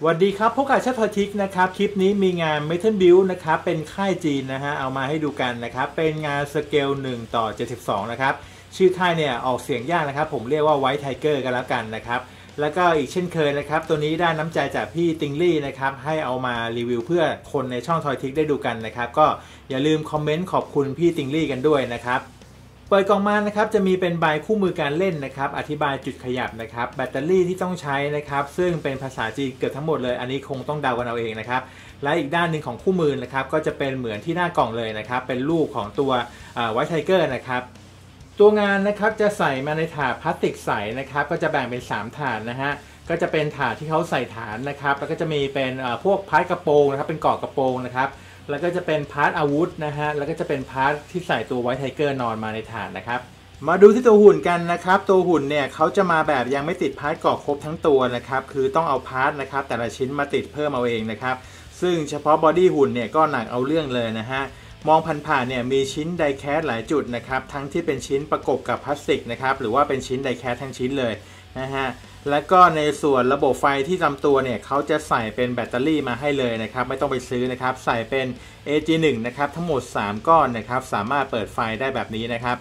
วัสดีครับพบกับชัดทอทิกนะครับคลิปนี้มีงาน Metal Build นะครับเป็นค่ายจีนนะฮะเอามาให้ดูกันนะครับเป็นงานสเกล1:72นะครับชื่อค่ายเนี่ยออกเสียงยากนะครับผมเรียกว่า White Tiger กันแล้วกันนะครับแล้วก็อีกเช่นเคยนะครับตัวนี้ได้น้ำใจจากพี่ติงลี่นะครับให้เอามารีวิวเพื่อคนในช่องทอยทิกได้ดูกันนะครับก็อย่าลืมคอมเมนต์ขอบคุณพี่ติงลี่กันด้วยนะครับเปิดกล่องมานะครับจะมีเป็นใบคู่มือการเล่นนะครับอธิบายจุดขยับนะครับแบตเตอรี่ที่ต้องใช้นะครับซึ่งเป็นภาษาจีนเกือบทั้งหมดเลยอันนี้คงต้องเดากันเอาเองนะครับและอีกด้านหนึ่งของคู่มือนะครับก็จะเป็นเหมือนที่หน้ากล่องเลยนะครับเป็นรูปของตัวไวท์ไทเกอร์นะครับตัวงานนะครับจะใส่มาในถาดพลาสติกใสนะครับก็จะแบ่งเป็น3ถาดนะฮะก็จะเป็นถาดที่เขาใส่ฐานนะครับแล้วก็จะมีเป็นพวกพาร์ทกระโปรงนะครับเป็นเกาะกระโปรงนะครับแล้วก็จะเป็นพาร์ทอาวุธนะฮะแล้วก็จะเป็นพาร์ทที่ใส่ตัวไวท์ไทเกอร์นอนมาในถาดนะครับมาดูที่ตัวหุ่นกันนะครับตัวหุ่นเนี่ยเขาจะมาแบบยังไม่ติดพาร์ทเกาะครบทั้งตัวนะครับคือต้องเอาพาร์ทนะครับแต่ละชิ้นมาติดเพิ่มเอาเองนะครับซึ่งเฉพาะบอดี้หุ่นเนี่ยก็หนักเอาเรื่องเลยนะฮะมองผ่านๆเนี่ยมีชิ้นไดแคสหลายจุดนะครับทั้งที่เป็นชิ้นประกบกับพลาสติกนะครับหรือว่าเป็นชิ้นไดแคสทั้งชิ้นเลยนะฮะแล้วก็ในส่วนระบบไฟที่ลำตัวเนี่ยเขาจะใส่เป็นแบตเตอรี่มาให้เลยนะครับไม่ต้องไปซื้อนะครับใส่เป็น AG1 นะครับทั้งหมด3ก้อนนะครับสามารถเปิดไฟได้แบบนี้นะครับ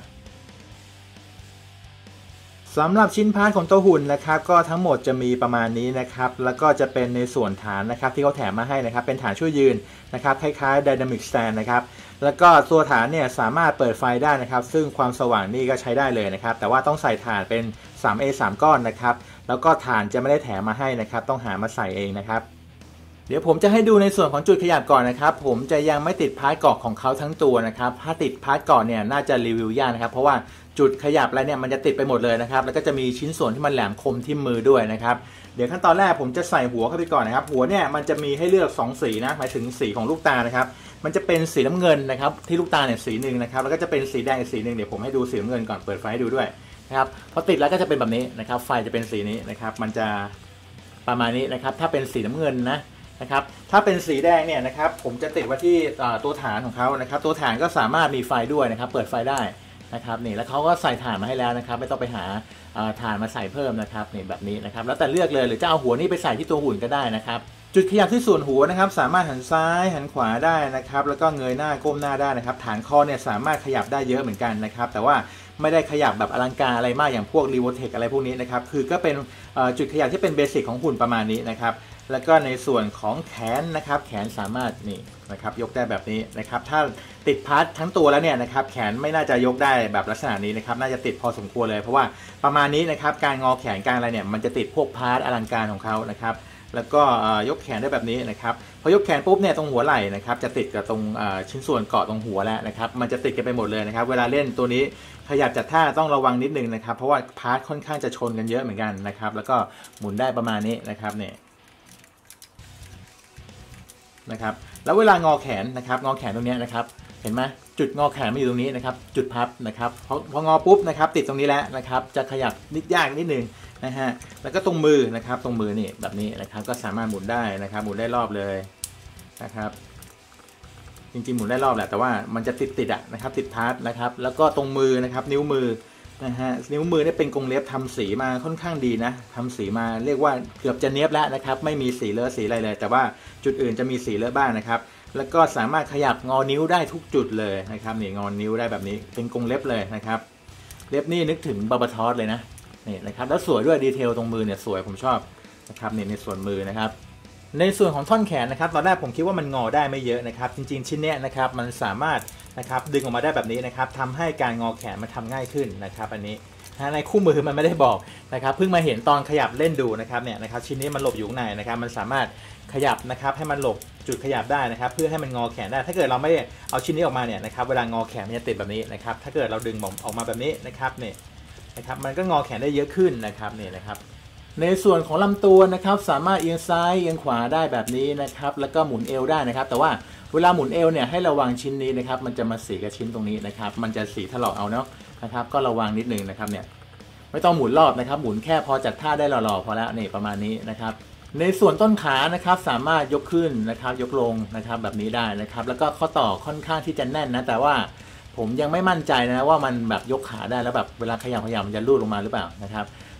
สำหรับชิ้นพาร์ทของตัวหุ่นนะครับก็ทั้งหมดจะมีประมาณนี้นะครับแล้วก็จะเป็นในส่วนฐานนะครับที่เขาแถมมาให้นะครับเป็นฐานช่วยยืนนะครับคล้ายๆ Dynamic Stand นะครับแล้วก็ตัวฐานเนี่ยสามารถเปิดไฟได้นะครับซึ่งความสว่างนี่ก็ใช้ได้เลยนะครับแต่ว่าต้องใส่ฐานเป็น 3A 3 ก้อนนะครับแล้วก็ฐานจะไม่ได้แถมมาให้นะครับต้องหามาใส่เองนะครับเดี๋ยวผมจะให้ดูในส่วนของจุดขยับก่อนนะครับผมจะยังไม่ติดพาร์ทเกาะของเขาทั้งตัวนะครับถ้าติดพาร์ทเกาะเนี่ยน่าจะรีวิวยากนะครับเพราะว่าจุดขยับอะไรเนี่ยมันจะติดไปหมดเลยนะครับแล้วก็จะมีชิ้นส่วนที่มันแหลมคมที่มือด้วยนะครับเดี๋ยวขั้นตอนแรกผมจะใส่หัวเข้าไปก่อนนะครับหัวเนี่ยมันจะมีให้เลือก2สีนะหมายถึงสีของลูกตานะครับมันจะเป็นสีน้ำเงินนะครับที่ลูกตาเนี่ยสีหนึ่งนะครับแล้วก็จะเป็นสีแดงอีกสีหนึ่งเดี๋ยวผมให้ดูสีน้ำเงินก่อนเปิดไฟให้ดูด้วยนะครับพอติดแล้วก็จะเป็นแบบนี้นะครับไฟจะเป็นสีนี้นะครับมันจะประมาณนี้นะครับถ้าเป็นสีน้ำเงินนะครับถ้าเป็นสีแดงเนี่ยนะครับผมจะติดไว้ที่ตัวฐานของเขานะครับตัวฐานก็สามารถมีไฟด้วยนะครับเปิดไฟได้นะครับนี่แล้วเขาก็ใส่ถ่านมาให้แล้วนะครับไม่ต้องไปหาถ่านมาใส่เพิ่มนะครับนี่แบบนี้นะครับแล้วแต่เลือกเลยหรือจะเอาหัวนี่ไปใส่ที่ตัวหุ่นก็ได้นะครับจุดขยับที่ส่วนหัวนะครับสามารถหันซ้ายหันขวาได้นะครับแล้วก็เงยหน้าก้มหน้าได้นะครับฐานคอเนี่ยสามารถขยับได้เยอะเหมือนกันนะครับแต่ว่าไม่ได้ขยับแบบอลังการอะไรมากอย่างพวกรีโวเทคอะไรพวกนี้นะครับคือก็เป็นจุดขยับที่เป็นเบสิกของหุ่นประมาณนี้นะครับแล้วก็ในส่วนของแขนนะครับแขนสามารถนี่นะครับยกได้แบบนี้นะครับถ้าติดพาร์ททั้งตัวแล้วเนี่ยนะครับแขนไม่น่าจะยกได้แบบลักษณะนี้นะครับน่าจะติดพอสมควรเลยเพราะว่าประมาณนี้นะครับการงอแขนการอะไรเนี่ยมันจะติดพวกพาร์ทอลังการของเขานะครับแล้วก็ยกแขนได้แบบนี้นะครับพอยกแขนปุ๊บเนี่ยตรงหัวไหล่นะครับจะติดกับตรงชิ้นส่วนเกาะตรงหัวแล้วนะครับมันจะติดกันไปหมดเลยนะครับเวลาเล่นตัวนี้ขยับจัดท่าต้องระวังนิดนึงนะครับเพราะว่าพาร์ทค่อนข้างจะชนกันเยอะเหมือนกันนะครับแล้วก็หมุนได้ประมาณนี้นะครับเนี่ยนะครับแล้วเวลางอแขนนะครับงอแขนตรงนี้นะครับเห็นไหมจุดงอแขนมาอยู่ตรงนี้นะครับจุดพับนะครับพองอปุ๊บนะครับติดตรงนี้แล้วนะครับจะขยับยากนิดนึงนะฮะแล้วก็ตรงมือนะครับตรงมือนี่แบบนี้นะครับก็สามารถหมุนได้นะครับหมุนได้รอบเลยนะครับจริงๆหมุนได้รอบแหละแต่ว่ามันจะติดอ่ะนะครับติดพาร์ทนะครับแล้วก็ตรงมือนะครับนิ้วมือนะฮะนิ้วมือนี่เป็นกรงเล็บทำสีมาค่อนข้างดีนะทำสีมาเรียกว่าเกือบจะเนียบแล้วนะครับไม่มีสีเลอะสีอะไรเลยแต่ว่าจุดอื่นจะมีสีเลอะบ้างนะครับแล้วก็สามารถขยับงอนิ้วได้ทุกจุดเลยนะครับนี่งอนิ้วได้แบบนี้เป็นกรงเล็บเลยนะครับเล็บนี่นึกถึงบาบาทอสเลยนะนี่นะครับแล้วสวยด้วยดีเทลตรงมือเนี่ยสวยผมชอบนะครับนี่ในส่วนมือนะครับในส่วนของท่อนแขนนะครับตอนแรกผมคิดว่ามันงอได้ไม่เยอะนะครับจริงๆชิ้นนี้นะครับมันสามารถนะครับดึงออกมาได้แบบนี้นะครับทำให้การงอแขนมันทำง่ายขึ้นนะครับอันนี้ในคู่มือมันไม่ได้บอกนะครับเพิ่งมาเห็นตอนขยับเล่นดูนะครับเนี่ยนะครับชิ้นนี้มันหลบอยู่ข้างในนะครับมันสามารถขยับนะครับให้มันหลบจุดขยับได้นะครับเพื่อให้มันงอแขนได้ถ้าเกิดเราไม่เอาชิ้นนี้ออกมาเนี่ยนะครับเวลางอแขนมันจะติดแบบนี้นะครับถ้าเกิดเราดึงออกมาแบบนี้นะครับเนี่ยนะครับมันก็งอแขนได้เยอะขึ้นนะครับนี่นะครับในส่วนของลำตัวนะครับสามารถเอียงซ้ายเอียงขวาได้แบบนี้นะครับแล้วก็หมุนเอวได้นะครับแต่ว่าเวลาหมุนเอวเนี่ยให้ระวังชิ้นนี้นะครับมันจะมาสีกับชิ้นตรงนี้นะครับมันจะสีถลอกเอาเนาะนะครับก็ระวังนิดนึงนะครับเนี่ยไม่ต้องหมุนรอบนะครับหมุนแค่พอจัดท่าได้หล่อๆพอแล้วนี่ประมาณนี้นะครับในส่วนต้นขานะครับสามารถยกขึ้นนะครับยกลงนะครับแบบนี้ได้นะครับแล้วก็ข้อต่อค่อนข้างที่จะแน่นนะแต่ว่าผมยังไม่มั่นใจนะว่ามันแบบยกขาได้แล้วแบบเวลาขยับมันจะลูดลงมาหรือเปล่านะครับ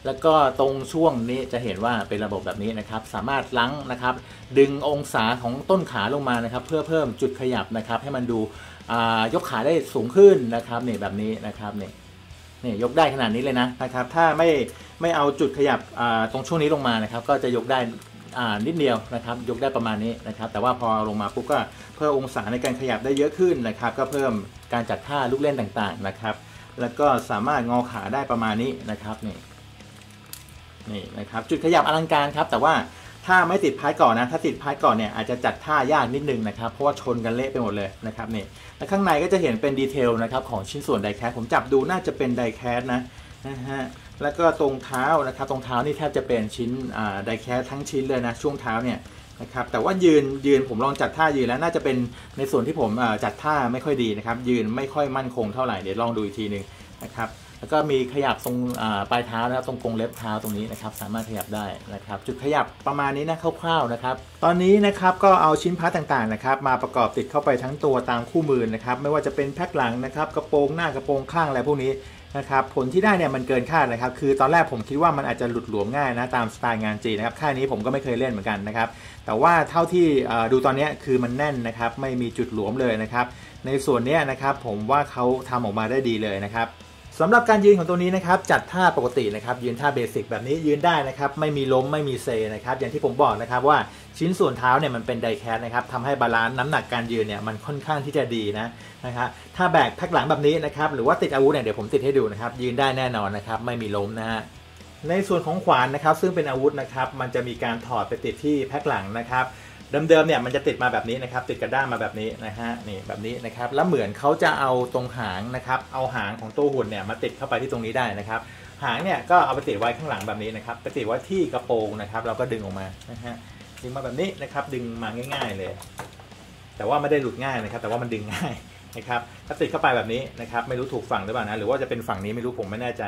แล้วก็ตรงช่วงนี้จะเห็นว่าเป็นระบบแบบนี้นะครับสามารถลังนะครับดึงองศาของต้นขาลงมานะครับเพื่อเพิ่มจุดขยับนะครับให้มันดูยกขาได้สูงขึ้นนะครับนี่แบบนี้นะครับนี่ยกได้ขนาดนี้เลยนะครับถ้าไม่เอาจุดขยับตรงช่วงนี้ลงมานะครับก็จะยกได้นิดเดียวนะครับยกได้ประมาณนี้นะครับแต่ว่าพอลงมาปุ๊บก็เพิ่มองศาในการขยับได้เยอะขึ้นนะครับก็เพิ่มการจัดท่าลูกเล่นต่างๆนะครับแล้วก็สามารถงอขาได้ประมาณนี้นะครับนี่นะครับจุดขยับอลังการครับแต่ว่าถ้าไม่ติดพาร์ทก่อนนะถ้าติดพาร์ทก่อนเนี่ยอาจจะจัดท่ายากนิดนึงนะครับเพราะว่าชนกันเละไปหมดเลยนะครับนี่และข้างในก็จะเห็นเป็นดีเทลนะครับของชิ้นส่วนไดแคสผมจับดูน่าจะเป็นไดแคสนะฮะแล้วก็ตรงเท้านะครับตรงเท้านี่แทบจะเป็นชิ้นไดแคสทั้งชิ้นเลยนะช่วงเท้าเนี่ยนะครับแต่ว่ายืนผมลองจัดท่ายืนแล้วน่าจะเป็นในส่วนที่ผมจัดท่าไม่ค่อยดีนะครับยืนไม่ค่อยมั่นคงเท่าไหร่เดี๋ยวลองดูอีกทีนึงนะครับแล้วก็มีขยับตรงปลายเท้านะครับตรงกรงเล็บเท้าตรงนี้นะครับสามารถขยับได้นะครับจุดขยับประมาณนี้นะคร่าวๆนะครับตอนนี้นะครับก็เอาชิ้นพาร์ทต่างๆนะครับมาประกอบติดเข้าไปทั้งตัวตามคู่มือนะครับไม่ว่าจะเป็นแพ็คหลังนะครับกระโปรงหน้ากระโปรงข้างอะไรพวกนี้นะครับผลที่ได้เนี่ยมันเกินคาดนะครับคือตอนแรกผมคิดว่ามันอาจจะหลุดหลวมง่ายนะตามสไตล์งานจีนนะครับค่ายนี้ผมก็ไม่เคยเล่นเหมือนกันนะครับแต่ว่าเท่าที่ดูตอนนี้คือมันแน่นนะครับไม่มีจุดหลวมเลยนะครับในส่วนนี้นะครับผมว่าเขาทำออกมาได้ดีเลยนะครับสำหรับการยืนของตัวนี้นะครับจัดท่าปกตินะครับยืนท่าเบสิกแบบนี้ยืนได้นะครับไม่มีล้มไม่มีเซนะครับอย่างที่ผมบอกนะครับว่าชิ้นส่วนเท้าเนี่ยมันเป็นไดแคสนะครับทำให้บาลานซ์น้ำหนักการยืนเนี่ยมันค่อนข้างที่จะดีนะครับถ้าแบกแพ็คหลังแบบนี้นะครับหรือว่าติดอาวุธเนี่ยเดี๋ยวผมติดให้ดูนะครับยืนได้แน่นอนนะครับไม่มีล้มนะฮะในส่วนของขวานนะครับซึ่งเป็นอาวุธนะครับมันจะมีการถอดไปติดที่แพ็คหลังนะครับเดิมๆเนี่ยมันจะติดมาแบบนี้นะครับติดกระด้างมาแบบนี้นะฮะนี่แบบนี้นะครับแล้วเหมือนเขาจะเอาตรงหางนะครับเอาหางของตัวหุ่นเนี่ยมาติดเข้าไปที่ตรงนี้ได้นะครับหางเนี่ยก็เอาไปติดไว้ข้างหลังแบบนี้นะครับไปติดไว้ที่กระโปรงนะครับเราก็ดึงออกมานะฮะดึงมาแบบนี้นะครับดึงมาง่ายๆเลยแต่ว่าไม่ได้หลุดง่ายนะครับแต่ว่ามันดึงง่ายนะครับถ้าติดเข้าไปแบบนี้นะครับไม่รู้ถูกฝั่งหรือเปล่านะหรือว่าจะเป็นฝั่งนี้ไม่รู้ผมไม่แน่ใจ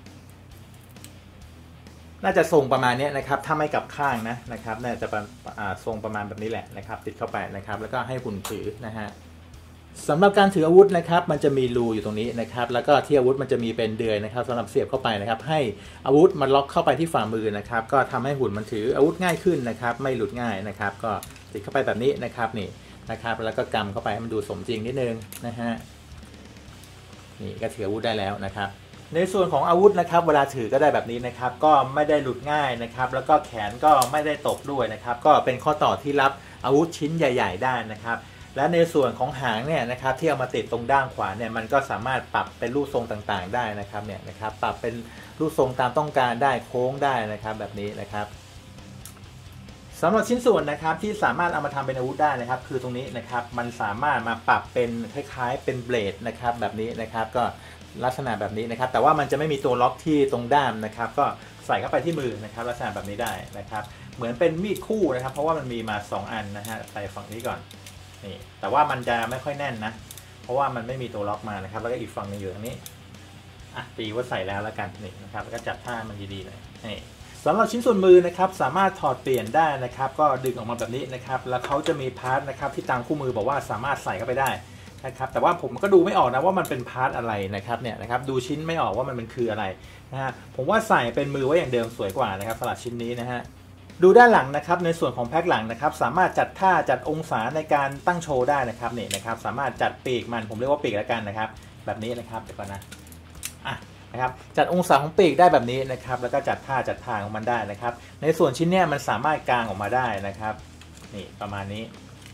น่าจะทรงประมาณนี้นะครับถ้าไม่กลับข้างนะครับน่าจะทรงประมาณแบบนี้แหละนะครับติดเข้าไปนะครับแล้วก็ให้หุ่นถือนะฮะสำหรับการถืออาวุธนะครับมันจะมีรูอยู่ตรงนี้นะครับแล้วก็ที่อาวุธมันจะมีเป็นเดือยนะครับสำหรับเสียบเข้าไปนะครับให้อาวุธมันล็อกเข้าไปที่ฝ่ามือนะครับก็ทำให้หุ่นมันถืออาวุธง่ายขึ้นนะครับไม่หลุดง่ายนะครับก็ติดเข้าไปแบบนี้นะครับนี่นะครับแล้วก็กำเข้าไปให้มันดูสมจริงนิดนึงนะฮะนี่ก็ถืออาวุธได้แล้วนะครับในส่วนของอาวุธนะครับเวลาถือก็ได้แบบนี้นะครับก็ไม่ได้หลุดง่ายนะครับแล้วก็แขนก็ไม่ได้ตกด้วยนะครับก็เป็นข้อต่อที่รับอาวุธชิ้นใหญ่ๆได้นะครับและในส่วนของหางเนี่ยนะครับที่เอามาติดตรงด้านขวาเนี่ยมันก็สามารถปรับเป็นรูปทรงต่างๆได้นะครับเนี่ยนะครับปรับเป็นรูปทรงตามต้องการได้โค้งได้นะครับแบบนี้นะครับสำหรับชิ้นส่วนนะครับที่สามารถเอามาทำเป็นอาวุธได้นะครับคือตรงนี้นะครับมันสามารถมาปรับเป็นคล้ายๆเป็นเบลดนะครับแบบนี้นะครับก็ลักษณะแบบนี้นะครับแต่ว่ามันจะไม่มีตัวล็อกที่ตรงด้ามนะครับก็ใส่เข้าไปที่มือนะครับลักษณะแบบนี้ได้นะครับเหมือนเป็นมีดคู่นะครับเพราะว่ามันมีมา2อันนะฮะใส่ฝั่งนี้ก่อนนี่แต่ว่ามันจะไม่ค่อยแน่นนะเพราะว่ามันไม่มีตัวล็อกมานะครับแล้วก็อีกฝั่งนึงอยู่ตรงนี้ตีว่าใส่แล้วกันนี่นะครับแล้วก็จับท่ามันดีๆเลยนี่สำหรับชิ้นส่วนมือนะครับสามารถถอดเปลี่ยนได้นะครับก็ดึงออกมาแบบนี้นะครับแล้วเขาจะมีพาร์ทนะครับที่ตามคู่มือบอกว่าสามารถใส่เข้าไปได้นะครับแต่ว่าผมก็ดูไม่ออกนะว่ามันเป็นพาร์ทอะไรนะครับเนี่ยนะครับดูชิ้นไม่ออกว่ามันคืออะไรนะฮะผมว่าใส่เป็นมือไว้อย่างเดิมสวยกว่านะครับสำหรับชิ้นนี้นะฮะดูด้านหลังนะครับในส่วนของแพ็คหลังนะครับสามารถจัดท่าจัดองศาในการตั้งโชว์ได้นะครับนี่นะครับสามารถจัดปีกมันผมเรียกว่าปีกแล้วกันนะครับแบบนี้นะครับเดี๋ยวก่อนนะครับจัดองศาของปีกได้แบบนี้นะครับแล้วก็จัดท่าจัดทางของมันได้นะครับในส่วนชิ้นเนี้ยมันสามารถกางออกมาได้นะครับนี่ประมาณนี้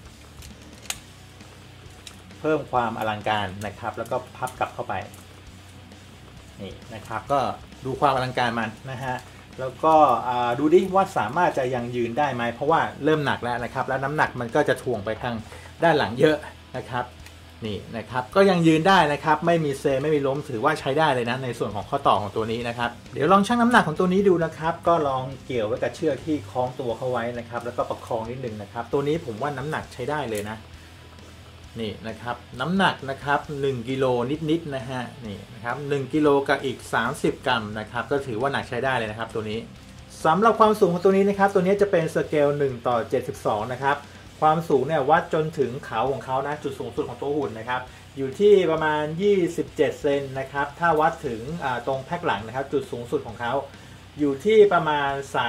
เพิ่มความอลังการนะครับแล้วก็พับกลับเข้าไปนี่นะครับก็ดูความอลังการมันนะฮะแล้วก็ดูดิว่าสามารถจะยังยืนได้ไหมเพราะว่าเริ่มหนักแล้วนะครับแล้วน้ำหนักมันก็จะถ่วงไปทางด้านหลังเยอะนะครับนี่นะครับก็ยังยืนได้นะครับไม่มีเซไม่มีล้มถือว่าใช้ได้เลยนะในส่วนของข้อต่อของตัวนี้นะครับเดี๋ยวลองชั่งน้ำหนักของตัวนี้ดูนะครับก็ลองเกี่ยวไว้กับเชือกที่คล้องตัวเข้าไว้นะครับแล้วก็ประคองนิดนึงนะครับตัวนี้ผมว่าน้ำหนักใช้ได้เลยนะนี่นะครับน้ำหนักนะครับ1กิโลนิดๆนะฮะนี่นะครับ1กิโลกับอีก30 กรัมนะครับก็ถือว่าหนักใช้ได้เลยนะครับตัวนี้สำหรับความสูงของตัวนี้นะครับตัวนี้จะเป็นสเกล1:72นะครับความสูงเนี่ยวัดจนถึงเขาของเขานะจุดสูงสุดของตัวหุ่นนะครับอยู่ที่ประมาณ27 เซนนะครับถ้าวัดถึงตรงแพ็คหลังนะครับจุดสูงสุดของเขาอยู่ที่ประมาณ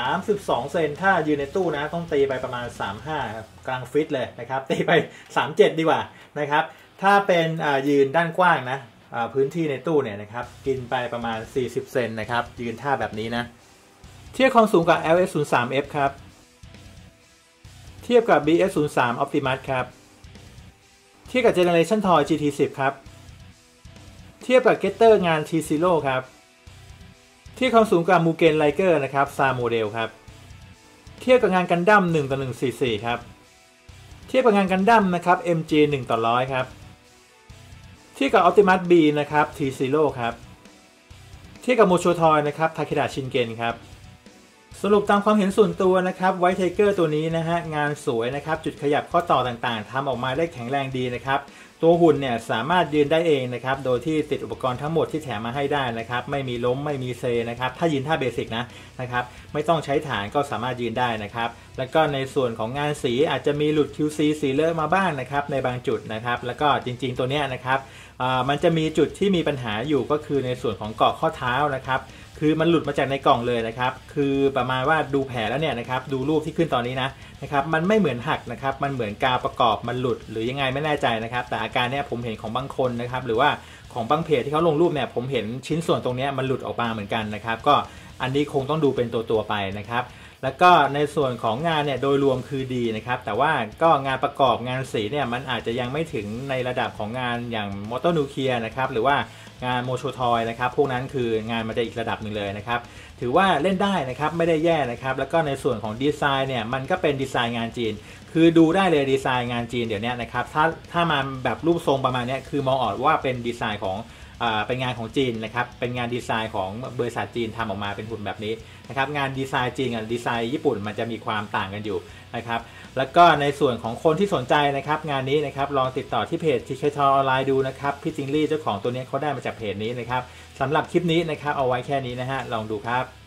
32เซนถ้ายืนในตู้นะต้องตีไปประมาณ35ครับกลางฟิตเลยนะครับตีไป37ดีกว่านะครับถ้าเป็นยืนด้านกว้างนะพื้นที่ในตู้เนี่ยนะครับกินไปประมาณ40เซนนะครับยืนท่าแบบนี้นะเทียบความสูงกับ LS03F ครับเทียบกับ BS03 Optimus ครับเทียบกับ Generation Toy GT10 ครับเทียบกับ Getter งาน T0 ครับเทียบความสูงกับ Mugen Liger นะครับ SAR Model ครับเทียบกับงานกันดั้ม1:144ครับเทียบกับงานกันดั้มนะครับ MG 1:100ครับเทียบกับ Optimus B นะครับ T0 ครับเทียบกับ Mocho Toy นะครับ Takeda Shingen ครับสรุปตามความเห็นส่วนตัวนะครับ White Tiger ตัวนี้นะฮะงานสวยนะครับจุดขยับข้อต่อต่างๆทำออกมาได้แข็งแรงดีนะครับตัวหุ่นเนี่ยสามารถยืนได้เองนะครับโดยที่ติดอุปกรณ์ทั้งหมดที่แถมมาให้ได้นะครับไม่มีล้มไม่มีเซนะครับถ้ายืนท่าเบสิกนะครับไม่ต้องใช้ฐานก็สามารถยืนได้นะครับแล้วก็ในส่วนของงานสีอาจจะมีหลุด QC สีเลอะมาบ้างนะครับในบางจุดนะครับแล้วก็จริงๆตัวเนี้ยนะครับมันจะมีจุดที่มีปัญหาอยู่ก็คือในส่วนของเกาะข้อเท้านะครับคือมันหลุดมาจากในกล่องเลยนะครับคือประมาณว่าดูแผลแล้วเนี่ยนะครับดูรูปที่ขึ้นตอนนี้นะครับมันไม่เหมือนหักนะครับมันเหมือนกาวประกอบมันหลุดหรือยังไงไม่แน่ใจนะครับแต่อาการเนี้ยผมเห็นของบางคนนะครับหรือว่าของบางเพจที่เขาลงรูปเนี่ยผมเห็นชิ้นส่วนตรงนี้มันหลุดออกมาเหมือนกันนะครับก็อันนี้คงต้องดูเป็นตัวไปนะครับแล้วก็ในส่วนของงานเนี่ยโดยรวมคือดีนะครับแต่ว่าก็งานประกอบงานสีเนี่ยมันอาจจะยังไม่ถึงในระดับของงานอย่างมอเตอร์นิวเคลียร์นะครับหรือว่างานโมโชทอยนะครับพวกนั้นคืองานมันจะอีกระดับหนึ่งเลยนะครับถือว่าเล่นได้นะครับไม่ได้แย่นะครับแล้วก็ในส่วนของดีไซน์เนี่ยมันก็เป็นดีไซน์งานจีนคือดูได้เลยดีไซน์งานจีนเดี๋ยวนี้นะครับถ้ามาแบบรูปทรงประมาณนี้คือมองออกว่าเป็นดีไซน์ของเป็นงานของจีนนะครับเป็นงานดีไซน์ของบริษัทจีนทำออกมาเป็นหุ่นแบบนี้นะครับงานดีไซน์จีนกับดีไซน์ญี่ปุ่นมันจะมีความต่างกันอยู่นะครับแล้วก็ในส่วนของคนที่สนใจนะครับงานนี้นะครับลองติดต่อที่เพจ TK Toy ออนไลน์ดูนะครับพี่จิงลี่เจ้าของตัวนี้เขาได้มาจากเพจนี้นะครับสำหรับคลิปนี้นะครับเอาไว้แค่นี้นะฮะลองดูครับ